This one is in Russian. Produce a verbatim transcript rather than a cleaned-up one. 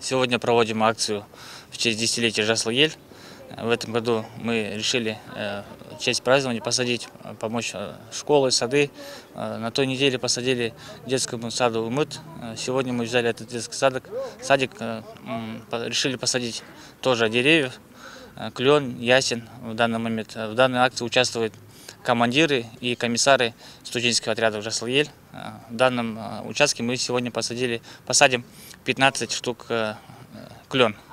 Сегодня проводим акцию в честь десятилетия Жасыл-Ель. В этом году мы решили в честь празднования посадить, помочь школы, сады. На той неделе посадили детскому саду Умыт. Сегодня мы взяли этот детский садик, садик решили посадить тоже деревьев, клен, ясен. В данный момент в данной акции участвуют командиры и комиссары студенческих отрядов Жасыл-Ель. В данном участке мы сегодня посадили, посадим пятнадцать штук клен.